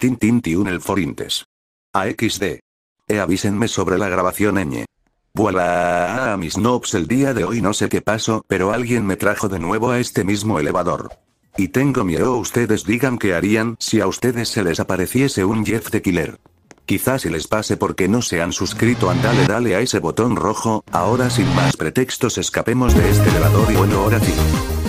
Tintin el forintes. AXD. Avísenme sobre la grabación ñ. Voilà, mis noobs, el día de hoy no sé qué pasó, pero alguien me trajo de nuevo a este mismo elevador. Y tengo miedo. Ustedes digan qué harían si a ustedes se les apareciese un Jeff the Killer. Quizás se les pase porque no se han suscrito. Dale a ese botón rojo. Ahora sin más pretextos escapemos de este elevador y bueno, ahora sí.